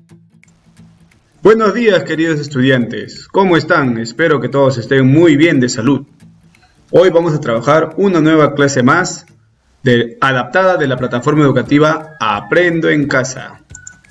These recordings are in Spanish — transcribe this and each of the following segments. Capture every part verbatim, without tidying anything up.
Buenos días, queridos estudiantes. ¿Cómo están? Espero que todos estén muy bien de salud. Hoy vamos a trabajar una nueva clase más de, adaptada de la plataforma educativa Aprendo en Casa.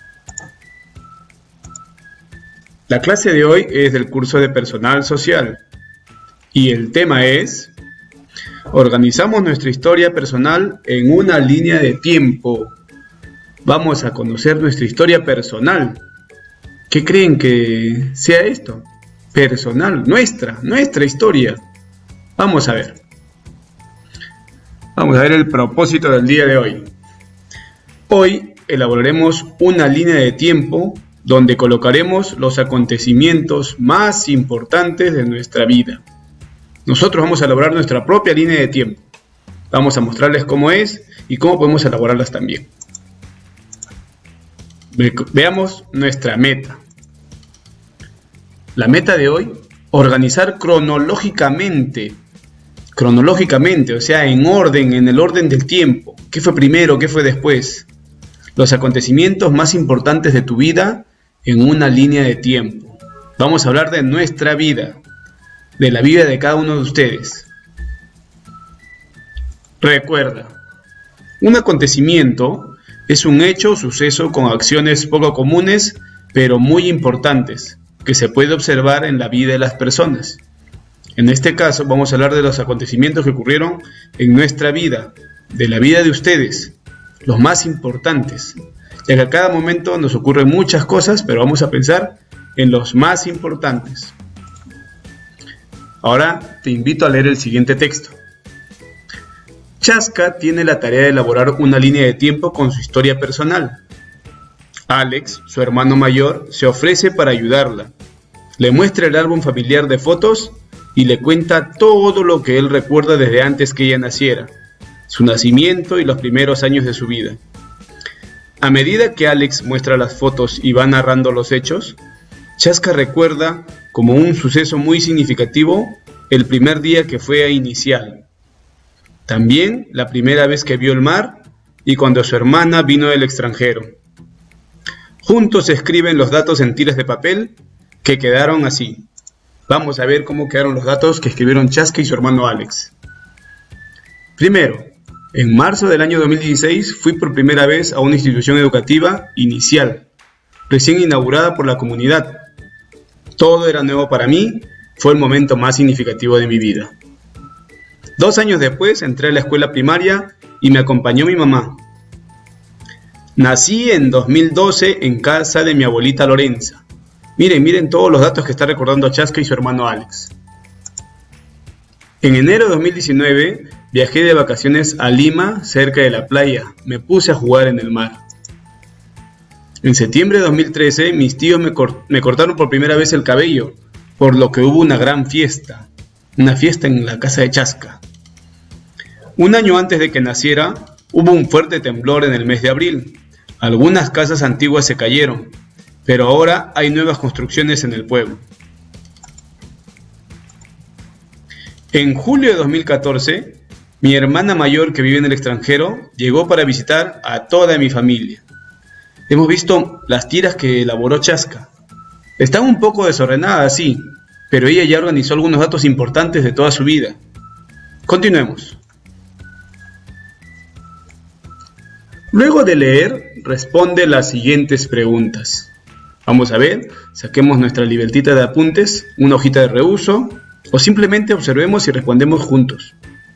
La clase de hoy es del curso de Personal Social y el tema es: organizamos nuestra historia personal en una línea de tiempo. Vamos a conocer nuestra historia personal. ¿Qué creen que sea esto? Personal, nuestra, nuestra historia. Vamos a ver. Vamos a ver el propósito del día de hoy. Hoy elaboraremos una línea de tiempo donde colocaremos los acontecimientos más importantes de nuestra vida. Nosotros vamos a elaborar nuestra propia línea de tiempo. Vamos a mostrarles cómo es y cómo podemos elaborarlas también. Veamos nuestra meta. La meta de hoy: organizar cronológicamente, cronológicamente, o sea, en orden, en el orden del tiempo. ¿Qué fue primero? ¿Qué fue después? Los acontecimientos más importantes de tu vida en una línea de tiempo. Vamos a hablar de nuestra vida, de la vida de cada uno de ustedes. Recuerda, un acontecimiento es un hecho o suceso con acciones poco comunes, pero muy importantes, que se puede observar en la vida de las personas. En este caso vamos a hablar de los acontecimientos que ocurrieron en nuestra vida, de la vida de ustedes, los más importantes, ya que a cada momento nos ocurren muchas cosas, pero vamos a pensar en los más importantes. Ahora te invito a leer el siguiente texto. Chaska tiene la tarea de elaborar una línea de tiempo con su historia personal. Alex, su hermano mayor, se ofrece para ayudarla. Le muestra el álbum familiar de fotos y le cuenta todo lo que él recuerda desde antes que ella naciera, su nacimiento y los primeros años de su vida. A medida que Alex muestra las fotos y va narrando los hechos, Chaska recuerda como un suceso muy significativo el primer día que fue a inicial. También la primera vez que vio el mar y cuando su hermana vino del extranjero. Juntos escriben los datos en tiras de papel que quedaron así. Vamos a ver cómo quedaron los datos que escribieron Chaska y su hermano Alex. Primero, en marzo del año dos mil dieciséis fui por primera vez a una institución educativa inicial, recién inaugurada por la comunidad. Todo era nuevo para mí, fue el momento más significativo de mi vida. Dos años después entré a la escuela primaria y me acompañó mi mamá. Nací en dos mil doce en casa de mi abuelita Lorenza. Miren, miren todos los datos que está recordando Chaska y su hermano Alex. En enero de dos mil diecinueve viajé de vacaciones a Lima, cerca de la playa. Me puse a jugar en el mar. En septiembre de dos mil trece mis tíos me, cort- me cortaron por primera vez el cabello, por lo que hubo una gran fiesta. Una fiesta en la casa de Chaska. Un año antes de que naciera, hubo un fuerte temblor en el mes de abril. Algunas casas antiguas se cayeron, pero ahora hay nuevas construcciones en el pueblo. En julio de dos mil catorce, mi hermana mayor que vive en el extranjero llegó para visitar a toda mi familia. Hemos visto las tiras que elaboró Chaska. Están un poco desordenadas, sí, pero ella ya organizó algunos datos importantes de toda su vida. Continuemos. Luego de leer, responde las siguientes preguntas. Vamos a ver, saquemos nuestra libretita de apuntes, una hojita de reuso, o simplemente observemos y respondemos juntos.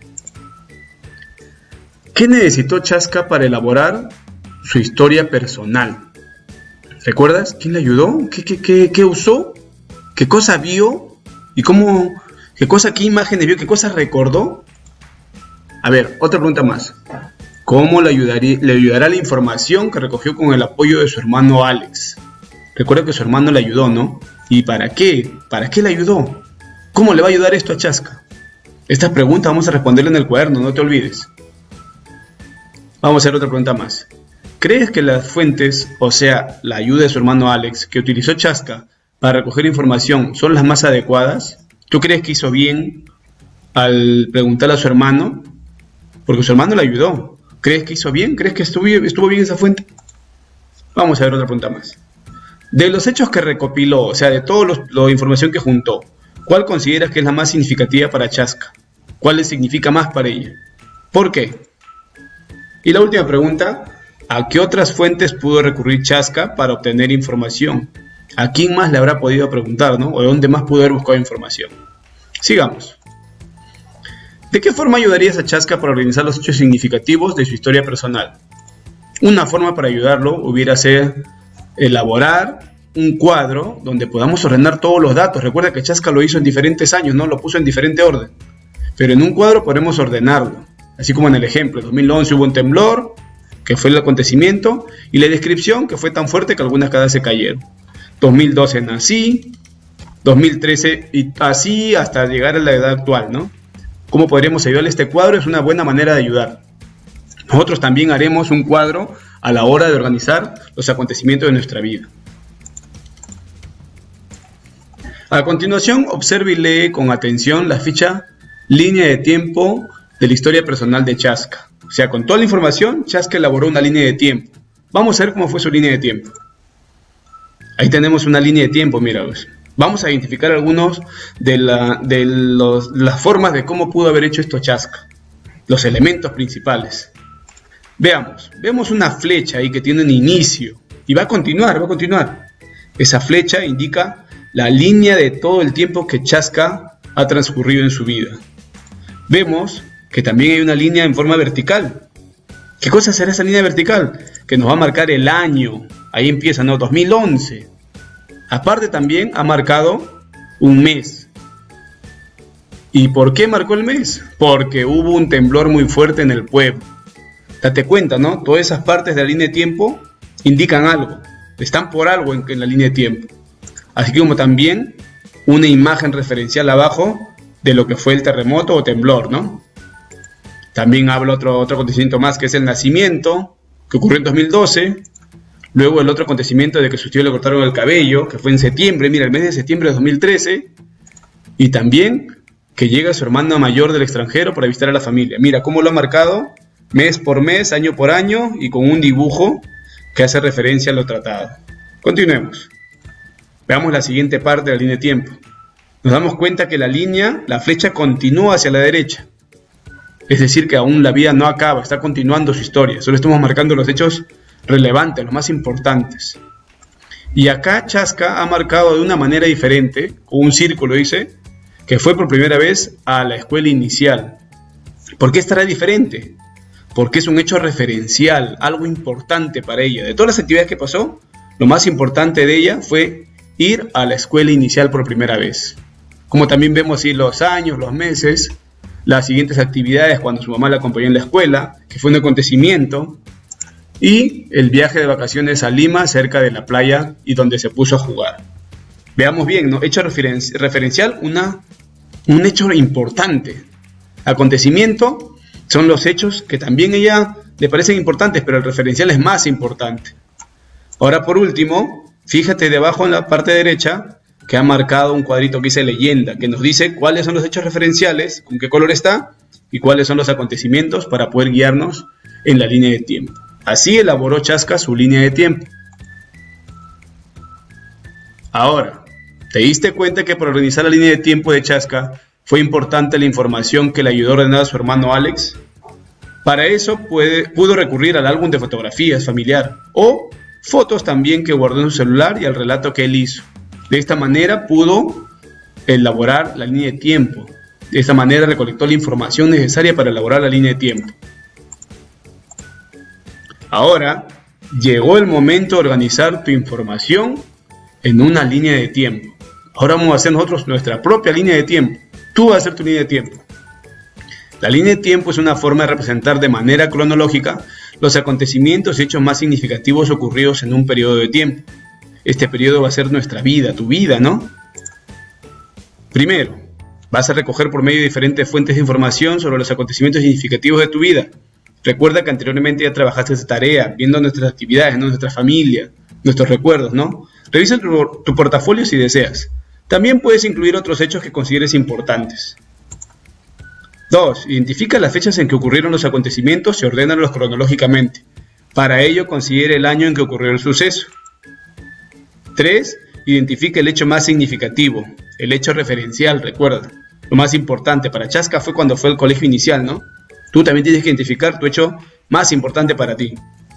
¿Qué necesitó Chaska para elaborar su historia personal? ¿Recuerdas? ¿Quién le ayudó? ¿Qué, qué, qué, qué usó? ¿Qué cosa vio? ¿Y cómo? ¿Qué cosa, qué imágenes vio? ¿Qué cosas recordó? A ver, otra pregunta más. ¿Cómo le, ayudaría, le ayudará la información que recogió con el apoyo de su hermano Alex? Recuerda que su hermano le ayudó, ¿no? ¿Y para qué? ¿Para qué le ayudó? ¿Cómo le va a ayudar esto a Chaska? Estas preguntas vamos a responderle en el cuaderno, no te olvides. Vamos a hacer otra pregunta más. ¿Crees que las fuentes, o sea, la ayuda de su hermano Alex, que utilizó Chaska para recoger información, son las más adecuadas? ¿Tú crees que hizo bien al preguntarle a su hermano? Porque su hermano le ayudó. ¿Crees que hizo bien? ¿Crees que estuvo, estuvo bien esa fuente? Vamos a ver otra pregunta más. De los hechos que recopiló, o sea, de toda la información que juntó, ¿cuál consideras que es la más significativa para Chaska? ¿Cuál le significa más para ella? ¿Por qué? Y la última pregunta, ¿a qué otras fuentes pudo recurrir Chaska para obtener información? ¿A quién más le habrá podido preguntar, ¿no? ¿O dónde más pudo haber buscado información? Sigamos. ¿De qué forma ayudarías a Chaska para organizar los hechos significativos de su historia personal? Una forma para ayudarlo hubiera sido elaborar un cuadro donde podamos ordenar todos los datos. Recuerda que Chaska lo hizo en diferentes años, ¿no? Lo puso en diferente orden. Pero en un cuadro podemos ordenarlo. Así como en el ejemplo, en dos mil once hubo un temblor, que fue el acontecimiento, y la descripción que fue tan fuerte que algunas casas se cayeron. dos mil doce nací, dos mil trece y así hasta llegar a la edad actual, ¿no? ¿Cómo podríamos ayudarle a este cuadro? Es una buena manera de ayudar. Nosotros también haremos un cuadro a la hora de organizar los acontecimientos de nuestra vida. A continuación, observe y lee con atención la ficha línea de tiempo de la historia personal de Chaska. O sea, con toda la información, Chaska elaboró una línea de tiempo. Vamos a ver cómo fue su línea de tiempo. Ahí tenemos una línea de tiempo, mira. Vamos a identificar algunos de, la, de los, las formas de cómo pudo haber hecho esto Chaska. Los elementos principales. Veamos, vemos una flecha ahí que tiene un inicio y va a continuar, va a continuar. Esa flecha indica la línea de todo el tiempo que Chaska ha transcurrido en su vida. Vemos que también hay una línea en forma vertical. ¿Qué cosa será esa línea vertical? Que nos va a marcar el año. Ahí empieza, ¿no? dos mil once. Aparte también ha marcado un mes. ¿Y por qué marcó el mes? Porque hubo un temblor muy fuerte en el pueblo. Date cuenta, ¿no? Todas esas partes de la línea de tiempo indican algo. Están por algo en, en la línea de tiempo. Así como también una imagen referencial abajo de lo que fue el terremoto o temblor, ¿no? También habla otro, otro acontecimiento más, que es el nacimiento, que ocurrió en dos mil doce. Luego el otro acontecimiento de que sus tíos le cortaron el cabello, que fue en septiembre, mira, el mes de septiembre de dos mil trece. Y también que llega su hermano mayor del extranjero para visitar a la familia. Mira cómo lo ha marcado mes por mes, año por año, y con un dibujo que hace referencia a lo tratado. Continuemos. Veamos la siguiente parte de la línea de tiempo. Nos damos cuenta que la línea, la flecha continúa hacia la derecha. Es decir, que aún la vida no acaba, está continuando su historia. Solo estamos marcando los hechos relevantes, los más importantes. Y acá Chaska ha marcado de una manera diferente, con un círculo dice, que fue por primera vez a la escuela inicial. ¿Por qué estará diferente? Porque es un hecho referencial, algo importante para ella. De todas las actividades que pasó, lo más importante de ella fue ir a la escuela inicial por primera vez. Como también vemos así los años, los meses, las siguientes actividades cuando su mamá la acompañó en la escuela, que fue un acontecimiento, y el viaje de vacaciones a Lima cerca de la playa y donde se puso a jugar. Veamos bien, ¿no? Hecho referen referencial, una, un hecho importante. Acontecimiento son los hechos que también a ella le parecen importantes, pero el referencial es más importante. Ahora por último, fíjate debajo en la parte derecha que ha marcado un cuadrito que dice leyenda, que nos dice cuáles son los hechos referenciales, con qué color está, y cuáles son los acontecimientos para poder guiarnos en la línea de tiempo. Así elaboró Chaska su línea de tiempo. Ahora, ¿te diste cuenta que para organizar la línea de tiempo de Chaska fue importante la información que le ayudó a ordenar a su hermano Alex? Para eso puede, pudo recurrir al álbum de fotografías familiar o fotos también que guardó en su celular y al relato que él hizo. De esta manera pudo elaborar la línea de tiempo. De esta manera recolectó la información necesaria para elaborar la línea de tiempo. Ahora llegó el momento de organizar tu información en una línea de tiempo. Ahora vamos a hacer nosotros nuestra propia línea de tiempo. Tú vas a hacer tu línea de tiempo. La línea de tiempo es una forma de representar de manera cronológica los acontecimientos y hechos más significativos ocurridos en un periodo de tiempo. Este periodo va a ser nuestra vida, tu vida, ¿no? Primero, vas a recoger por medio de diferentes fuentes de información sobre los acontecimientos significativos de tu vida. Recuerda que anteriormente ya trabajaste esta tarea, viendo nuestras actividades, ¿no? Nuestra familia, nuestros recuerdos, ¿no? Revisa tu, tu portafolio si deseas. También puedes incluir otros hechos que consideres importantes. dos. Identifica las fechas en que ocurrieron los acontecimientos y ordénalos cronológicamente. Para ello, considere el año en que ocurrió el suceso. tres. Identifica el hecho más significativo, el hecho referencial, recuerda. Lo más importante para Chaska fue cuando fue el colegio inicial, ¿no? Tú también tienes que identificar tu hecho más importante para ti.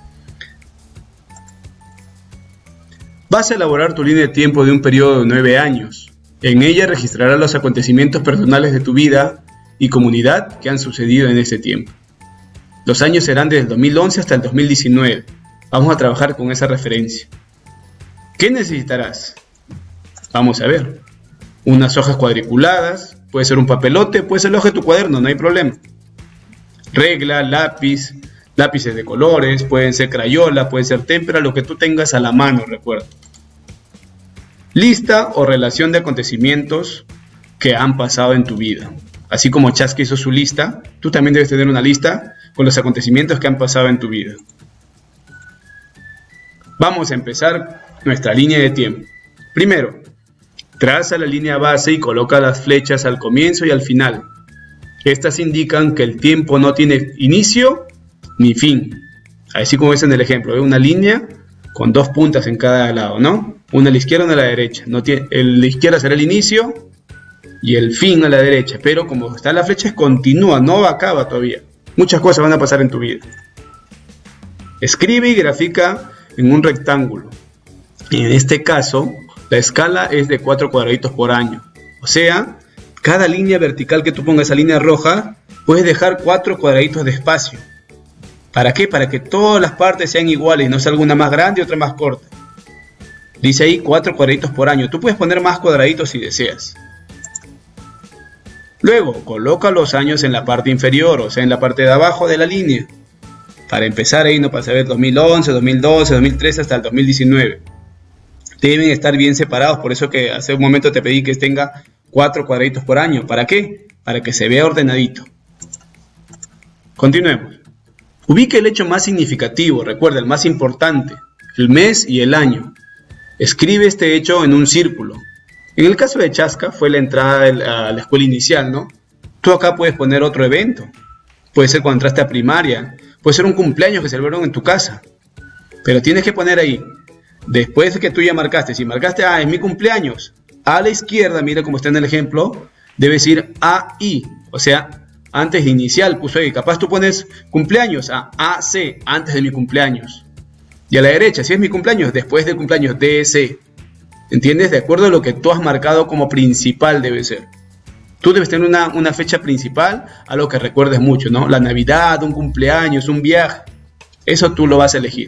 Vas a elaborar tu línea de tiempo de un periodo de nueve años. En ella registrarás los acontecimientos personales de tu vida y comunidad que han sucedido en ese tiempo. Los años serán desde el dos mil once hasta el dos mil diecinueve. Vamos a trabajar con esa referencia. ¿Qué necesitarás? Vamos a ver. Unas hojas cuadriculadas, puede ser un papelote, puede ser el hoja de tu cuaderno, no hay problema. Regla, lápiz, lápices de colores, pueden ser crayola, puede ser témpera, lo que tú tengas a la mano, recuerda. Lista o relación de acontecimientos que han pasado en tu vida. Así como Chaska hizo su lista, tú también debes tener una lista con los acontecimientos que han pasado en tu vida. Vamos a empezar nuestra línea de tiempo. Primero, traza la línea base y coloca las flechas al comienzo y al final. Estas indican que el tiempo no tiene inicio ni fin. Así como ves en el ejemplo, ¿ve? Una línea con dos puntas en cada lado, ¿no? Una a la izquierda y una a la derecha. No tiene, el, la izquierda será el inicio y el fin a la derecha. Pero como está la flecha, continúa, no acaba todavía. Muchas cosas van a pasar en tu vida. Escribe y grafica en un rectángulo. En este caso, la escala es de cuatro cuadraditos por año. O sea, cada línea vertical que tú pongas, esa línea roja, puedes dejar cuatro cuadraditos de espacio. ¿Para qué? Para que todas las partes sean iguales, no sea una más grande y otra más corta. Dice ahí cuatro cuadraditos por año. Tú puedes poner más cuadraditos si deseas. Luego, coloca los años en la parte inferior, o sea, en la parte de abajo de la línea. Para empezar ahí, no pasa a ver dos mil once, dos mil doce, dos mil trece hasta el dos mil diecinueve. Deben estar bien separados, por eso que hace un momento te pedí que tenga cuatro cuadraditos por año. ¿Para qué? Para que se vea ordenadito. Continuemos. Ubique el hecho más significativo, recuerda, el más importante, el mes y el año. Escribe este hecho en un círculo. En el caso de Chaska fue la entrada a la escuela inicial, ¿no? Tú acá puedes poner otro evento. Puede ser cuando entraste a primaria. Puede ser un cumpleaños que celebraron en tu casa. Pero tienes que poner ahí, después de que tú ya marcaste, si marcaste, ah, es mi cumpleaños, a la izquierda, mira como está en el ejemplo, debes ir A I, o sea, antes de inicial puso ahí, capaz tú pones cumpleaños, a A C, antes de mi cumpleaños. Y a la derecha, si es mi cumpleaños, después del cumpleaños, D C. ¿Entiendes? De acuerdo a lo que tú has marcado como principal debe ser. Tú debes tener una, una fecha principal, algo que recuerdes mucho, ¿no? La Navidad, un cumpleaños, un viaje. Eso tú lo vas a elegir.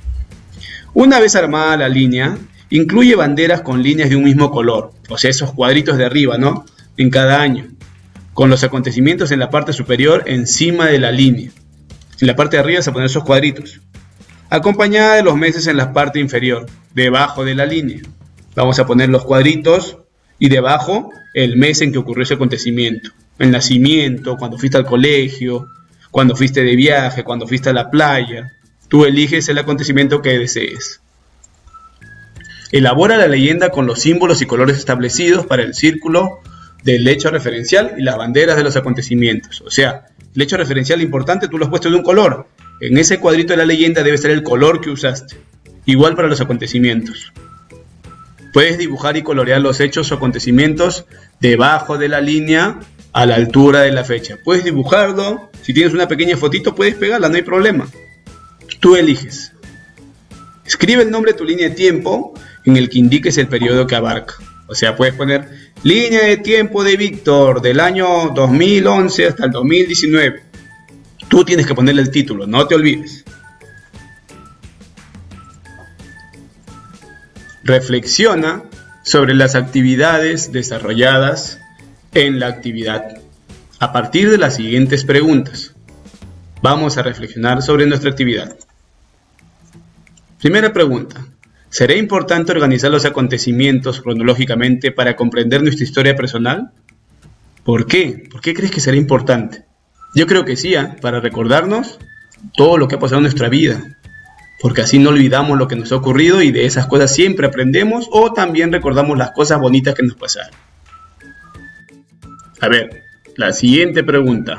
Una vez armada la línea, incluye banderas con líneas de un mismo color, o sea, esos cuadritos de arriba, ¿no? En cada año, con los acontecimientos en la parte superior encima de la línea. En la parte de arriba vas a poner esos cuadritos, acompañada de los meses en la parte inferior, debajo de la línea. Vamos a poner los cuadritos y debajo el mes en que ocurrió ese acontecimiento. El nacimiento, cuando fuiste al colegio, cuando fuiste de viaje, cuando fuiste a la playa. Tú eliges el acontecimiento que desees. Elabora la leyenda con los símbolos y colores establecidos para el círculo del hecho referencial y las banderas de los acontecimientos. O sea, el hecho referencial importante tú lo has puesto de un color. En ese cuadrito de la leyenda debe estar el color que usaste. Igual para los acontecimientos. Puedes dibujar y colorear los hechos o acontecimientos debajo de la línea a la altura de la fecha. Puedes dibujarlo. Si tienes una pequeña fotito puedes pegarla, no hay problema. Tú eliges. Escribe el nombre de tu línea de tiempo en el que indiques el periodo que abarca. O sea, puedes poner línea de tiempo de Víctor del año dos mil once hasta el dos mil diecinueve. Tú tienes que ponerle el título, no te olvides. Reflexiona sobre las actividades desarrolladas en la actividad. A partir de las siguientes preguntas, vamos a reflexionar sobre nuestra actividad. Primera pregunta. ¿Será importante organizar los acontecimientos cronológicamente para comprender nuestra historia personal? ¿Por qué? ¿Por qué crees que será importante? Yo creo que sí, ¿eh? Para recordarnos todo lo que ha pasado en nuestra vida. Porque así no olvidamos lo que nos ha ocurrido y de esas cosas siempre aprendemos o también recordamos las cosas bonitas que nos pasaron. A ver, la siguiente pregunta.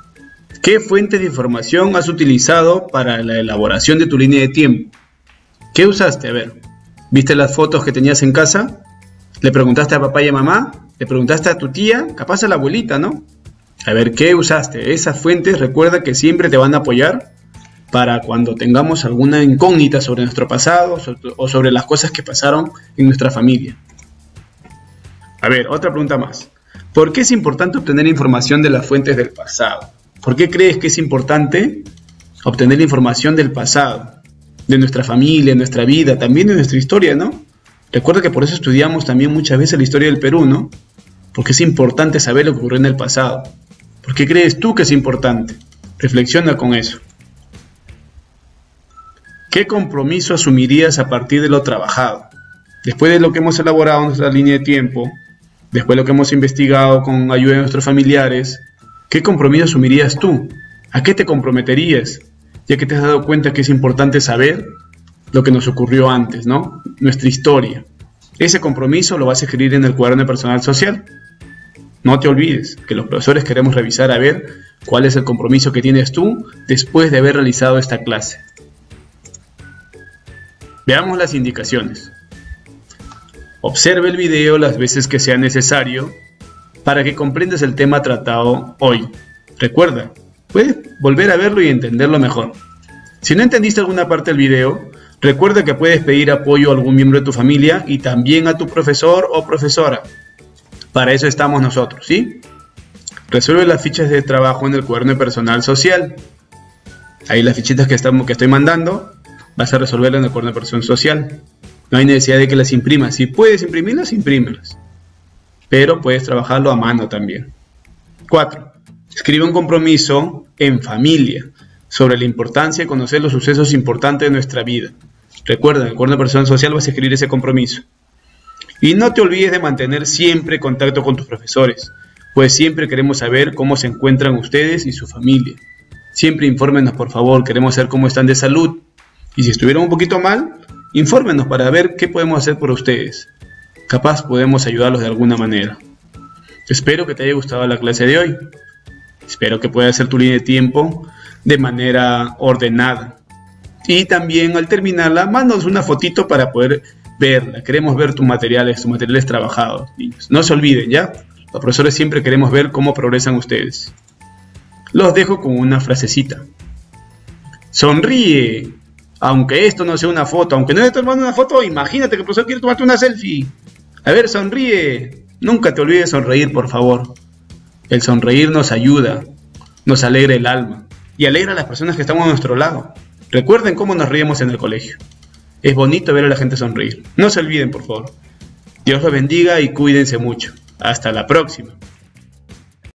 ¿Qué fuente de información has utilizado para la elaboración de tu línea de tiempo? ¿Qué usaste? A ver, ¿viste las fotos que tenías en casa? ¿Le preguntaste a papá y a mamá? ¿Le preguntaste a tu tía? Capaz a la abuelita, ¿no? A ver, ¿qué usaste? Esas fuentes, recuerda que siempre te van a apoyar para cuando tengamos alguna incógnita sobre nuestro pasado o sobre las cosas que pasaron en nuestra familia. A ver, otra pregunta más. ¿Por qué es importante obtener información de las fuentes del pasado? ¿Por qué crees que es importante obtener información del pasado? De nuestra familia, de nuestra vida, también de nuestra historia, ¿no? Recuerda que por eso estudiamos también muchas veces la historia del Perú, ¿no? Porque es importante saber lo que ocurrió en el pasado. ¿Por qué crees tú que es importante? Reflexiona con eso. ¿Qué compromiso asumirías a partir de lo trabajado? Después de lo que hemos elaborado en nuestra línea de tiempo, después de lo que hemos investigado con ayuda de nuestros familiares, ¿qué compromiso asumirías tú? ¿A qué te comprometerías? Ya que te has dado cuenta que es importante saber lo que nos ocurrió antes, ¿no? Nuestra historia. Ese compromiso lo vas a escribir en el cuaderno de personal social. No te olvides que los profesores queremos revisar a ver cuál es el compromiso que tienes tú después de haber realizado esta clase. Veamos las indicaciones. Observe el video las veces que sea necesario para que comprendas el tema tratado hoy. Recuerda, puedes volver a verlo y entenderlo mejor. Si no entendiste alguna parte del video, recuerda que puedes pedir apoyo a algún miembro de tu familia y también a tu profesor o profesora. Para eso estamos nosotros, ¿sí? Resuelve las fichas de trabajo en el cuaderno de personal social. Ahí las fichitas que, estamos, que estoy mandando, vas a resolverlas en el cuaderno de personal social. No hay necesidad de que las imprimas. Si puedes imprimirlas, imprímelas. Pero puedes trabajarlo a mano también. cuatro. Escribe un compromiso en familia sobre la importancia de conocer los sucesos importantes de nuestra vida. Recuerda, en el cuaderno de personal social vas a escribir ese compromiso. Y no te olvides de mantener siempre contacto con tus profesores, pues siempre queremos saber cómo se encuentran ustedes y su familia. Siempre infórmenos, por favor, queremos saber cómo están de salud. Y si estuvieron un poquito mal, infórmenos para ver qué podemos hacer por ustedes. Capaz podemos ayudarlos de alguna manera. Espero que te haya gustado la clase de hoy. Espero que puedas hacer tu línea de tiempo de manera ordenada. Y también al terminarla, mándanos una fotito para poder verla. Queremos ver tus materiales, tus materiales trabajados, niños. No se olviden, ¿ya? Los profesores siempre queremos ver cómo progresan ustedes. Los dejo con una frasecita. Sonríe. Aunque esto no sea una foto, aunque no estés tomando una foto, imagínate que el profesor quiere tomarte una selfie. A ver, sonríe. Nunca te olvides de sonreír, por favor. El sonreír nos ayuda, nos alegra el alma y alegra a las personas que estamos a nuestro lado. Recuerden cómo nos reíamos en el colegio. Es bonito ver a la gente sonreír. No se olviden, por favor. Dios los bendiga y cuídense mucho. Hasta la próxima.